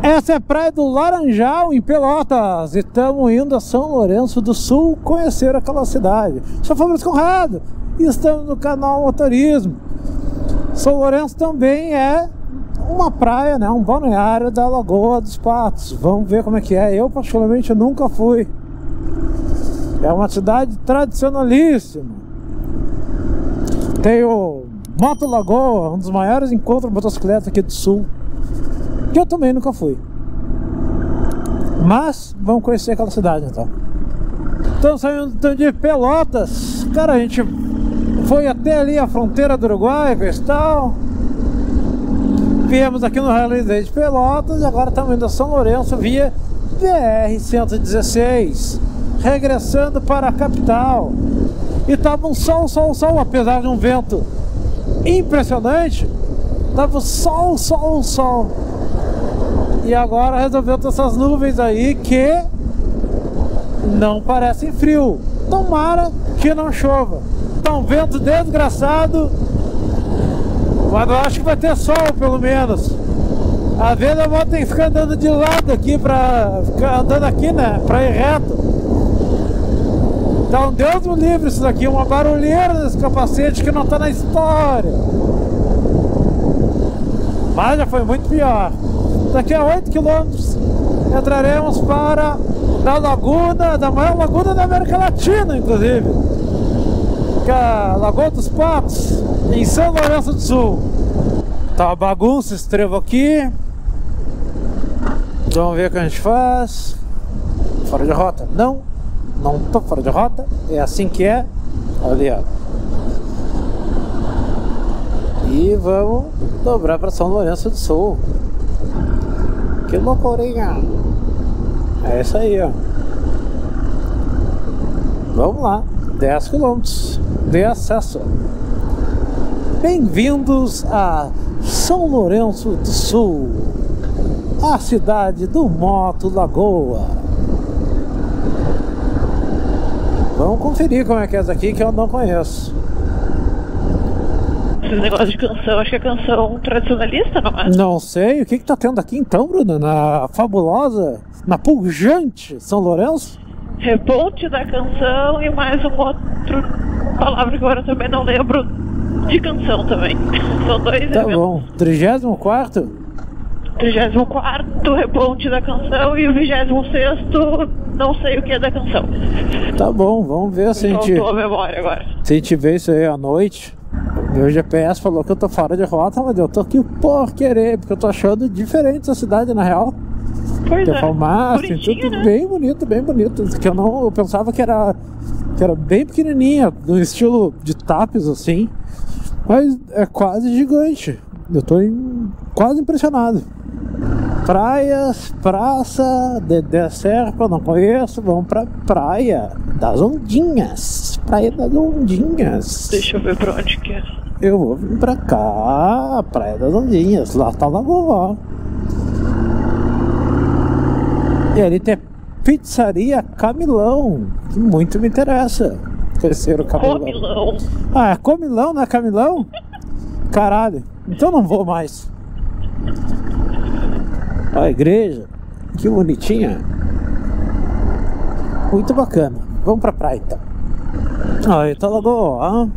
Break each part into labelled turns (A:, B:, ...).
A: Essa é a praia do Laranjal, em Pelotas, e estamos indo a São Lourenço do Sul conhecer aquela cidade. Sou Fabrício Conrado e estamos no canal Motorismo. São Lourenço também é uma praia, né, um balneário da Lagoa dos Patos. Vamos ver como é que é. Eu particularmente nunca fui. É uma cidade tradicionalíssima. Tem o Moto Lagoa, um dos maiores encontros de motocicleta aqui do Sul, que eu também nunca fui. Mas vamos conhecer aquela cidade então. Estamos saindo de Pelotas. Cara, a gente foi até ali a fronteira do Uruguai e tal. Viemos aqui no Rally Day de Pelotas e agora estamos indo a São Lourenço via BR-116, regressando para a capital. E tava um sol, apesar de um vento impressionante. Tava sol. E agora resolveu ter essas nuvens aí que não parecem frio. Tomara que não chova. Tá um vento desgraçado, mas eu acho que vai ter sol pelo menos. Às vezes eu vou ter que ficar andando de lado aqui pra ficar andando aqui, né? Pra ir reto. Então Deus me livre isso daqui, uma barulheira nesse capacete que não tá na história. Mas já foi muito pior. Daqui a 8 km entraremos para a laguna, da maior laguna da América Latina, inclusive, que é a Lagoa dos Patos, em São Lourenço do Sul. Tá uma bagunça esse trevo aqui. Vamos ver o que a gente faz. Fora de rota? Não tô fora de rota. É assim que é. Ali, ó. E vamos dobrar para São Lourenço do Sul. Que loucurinha! É isso aí, ó. Vamos lá, 10 km de acesso. Bem-vindos a São Lourenço do Sul, a cidade do Moto Lagoa. Vamos conferir como é que é essa aqui, que eu não conheço.
B: Esse negócio de canção, acho que é canção tradicionalista, não é?
A: Não sei, o que tá tendo aqui então, Bruna? Na fabulosa, na pujante São Lourenço?
B: Reponte da canção e mais um outro palavra que agora eu também não lembro, de canção também. São dois
A: tá
B: eventos.
A: Bom, 34º?
B: 34º reponte da canção e o 26º não sei o que é da canção.
A: Tá bom, vamos ver se a gente...
B: Faltou a memória agora.
A: Se a gente vê isso aí à noite. Meu GPS falou que eu tô fora de rota, mas eu tô aqui por querer, porque eu tô achando diferente essa cidade na real.
B: Pois
A: tem
B: é,
A: farmácia, tem tudo, né? Bem bonito. Que eu pensava que era bem pequenininha, no estilo de Tapes assim, mas é quase gigante. Eu tô quase impressionado. Praias, praça, Dedé Serpa, não conheço. Vamos pra Praia das Ondinhas. Praia das Ondinhas.
B: Deixa eu ver pra onde que é.
A: Eu vou vir pra cá, Praia das Ondinhas. Lá tá a Lagoa. E ali tem Pizzaria Camilão, que muito me interessa. Conhecer o Camilão.
B: Comilão.
A: Ah, é Comilão, não é Camilão? Caralho, então não vou mais. Ó, a igreja, que bonitinha. Muito bacana. Vamos pra praia então. Aí tá Lagoa.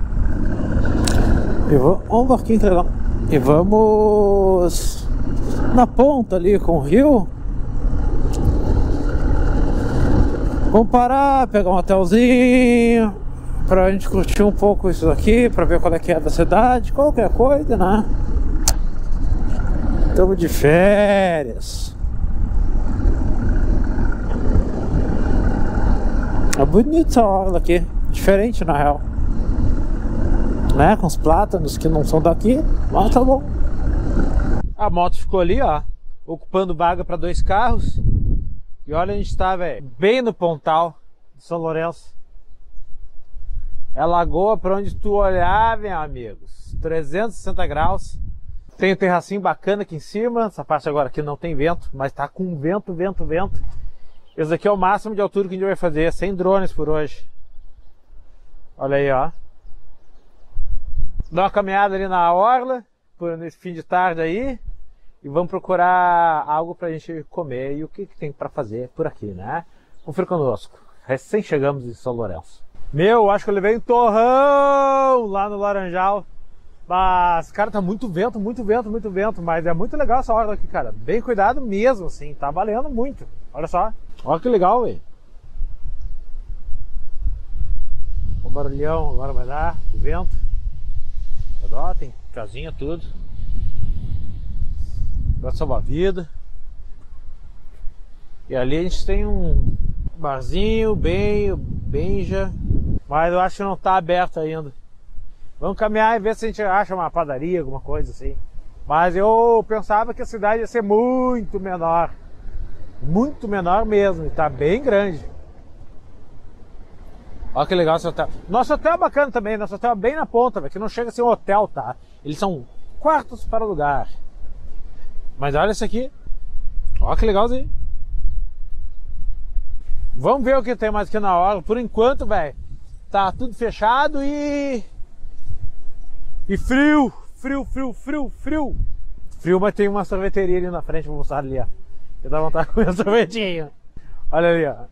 A: Vamos aqui entregar. E vamos na ponta ali com o rio. Vamos parar, pegar um hotelzinho pra gente curtir um pouco isso aqui, pra ver qual é que é da cidade, qualquer coisa, né? Estamos de férias. É bonito essa orla aqui, diferente na real, né? Com os plátanos que não são daqui, mas tá bom. A moto ficou ali, ó, ocupando vaga para 2 carros. E olha, a gente tá, velho, bem no pontal de São Lourenço. É lagoa pra onde tu olhar, meus amigos. 360 graus. Tem um terracinho bacana aqui em cima. Essa parte agora aqui não tem vento, mas tá com vento. Esse aqui é o máximo de altura que a gente vai fazer, sem drones por hoje. Olha aí, ó. Dá uma caminhada ali na orla, nesse fim de tarde aí. e vamos procurar algo pra gente comer e o que tem pra fazer por aqui, né? Confira conosco. Recém chegamos em São Lourenço. Meu, acho que eu levei um torrão lá no Laranjal. Mas, cara, tá muito vento, mas é muito legal essa orla aqui, cara. Bem cuidado mesmo, assim, tá valendo muito. Olha só, olha que legal, velho. O barulhão agora vai dar, o vento. Ó, tem casinha, tudo. Vai salvar a vida. E ali a gente tem um barzinho, Benja, mas eu acho que não tá aberto ainda. Vamos caminhar e ver se a gente acha uma padaria, alguma coisa assim. Mas eu pensava que a cidade ia ser muito menor mesmo, e tá bem grande. Olha que legal esse hotel. Nosso hotel é bacana também, nosso hotel é bem na ponta, velho, que não chega a ser um hotel, tá? Eles são quartos para alugar. Mas olha isso aqui. Olha que legalzinho. Vamos ver o que tem mais aqui na orla. Por enquanto, velho, tá tudo fechado e frio. Frio, mas tem uma sorveteria ali na frente, vou mostrar ali, ó. Eu dá vontade de comer um sorvetinho. Olha ali, ó.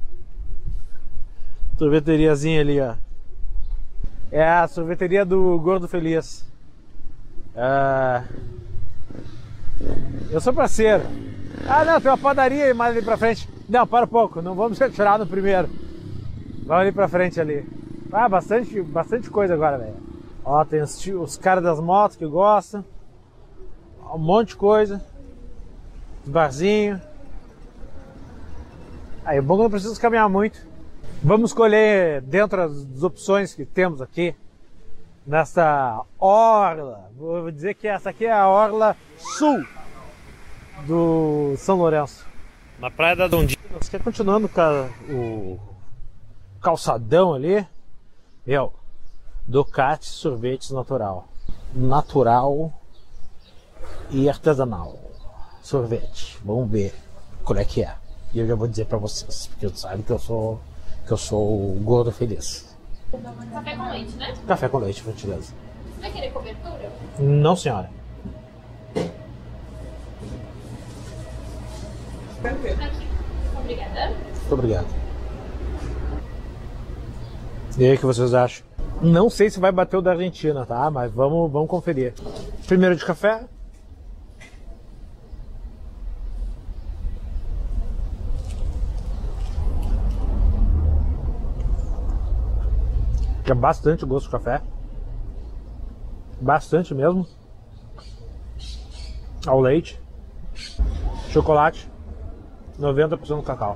A: Sorveteriazinha ali, ó. É a sorveteria do Gordo Feliz. Eu sou parceiro. Ah, não, tem uma padaria mais ali pra frente. Não, para um pouco, não vamos retirar no primeiro. Vamos ali pra frente ali. Ah, bastante coisa agora, velho. Ó, tem os caras das motos que gostam. Um monte de coisa. Os barzinhos. Aí, é bom que não precisa caminhar muito. Vamos escolher dentro das opções que temos aqui. Nessa orla. Vou dizer que essa aqui é a orla sul do São Lourenço. Na Praia da Dondinha. Você quer continuando com o calçadão ali? Meu, Ducati Sorvetes Natural e artesanal. Sorvete. Vamos ver qual é que é. E eu já vou dizer pra vocês, porque vocês sabem que eu sou o Gordo Feliz.
C: Café com leite, né?
A: Café com leite, por gentileza.
C: Vai querer cobertura?
A: Não, senhora.
C: Aqui. Obrigada.
A: Muito obrigado. E aí, o que vocês acham? Não sei se vai bater o da Argentina, tá? Mas vamos conferir. Primeiro de café. Que é bastante gosto de café. Bastante mesmo. Ao leite. Chocolate. 90% cacau.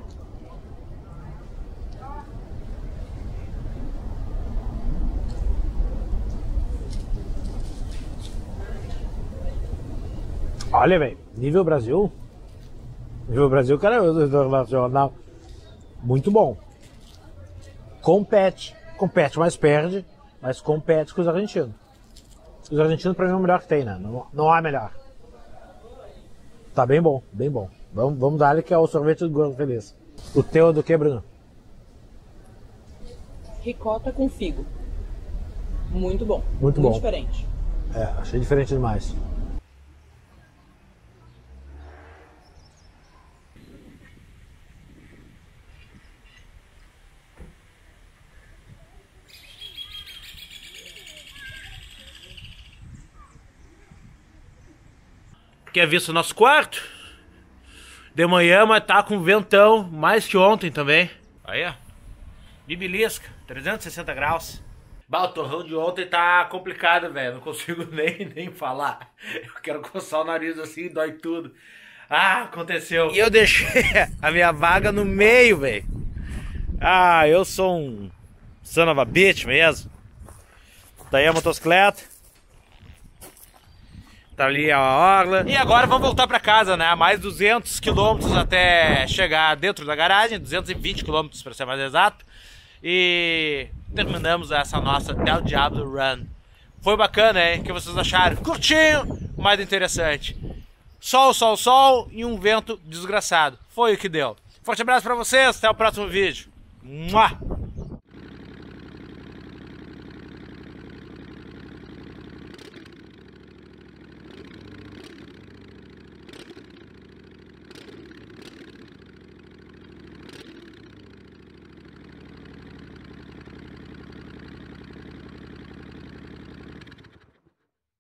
A: Olha, velho, nível Brasil, cara, internacional, muito bom. Compete, mas perde, mas compete com os argentinos. Os argentinos pra mim é o melhor que tem, né? Não há melhor. Tá bem bom, bem bom. Vamos dar que é o sorvete do Gordo Feliz. O teu é do que, Bruno?
D: Ricota com figo. Muito bom.
A: Muito bom.
D: Diferente.
A: É, achei diferente demais. Quer ver o nosso quarto? De manhã, mas tá com ventão, mais que ontem também. Aí, ó. Bibilisca, 360 graus. Bah, o torrão de ontem tá complicado, velho. Não consigo nem falar. Eu quero coçar o nariz assim, dói tudo. Ah, aconteceu. E eu deixei a minha vaga no meio, velho. Ah, eu sou um son of a bitch mesmo. Daí a motocicleta. Tá ali a orla. E agora vamos voltar pra casa, né? Mais 200 km até chegar dentro da garagem. 220 km pra ser mais exato. E terminamos essa nossa Del Diablo Run. Foi bacana, hein? O que vocês acharam? Curtinho, mas interessante. Sol e um vento desgraçado. Foi o que deu. Forte abraço pra vocês. Até o próximo vídeo. Mua!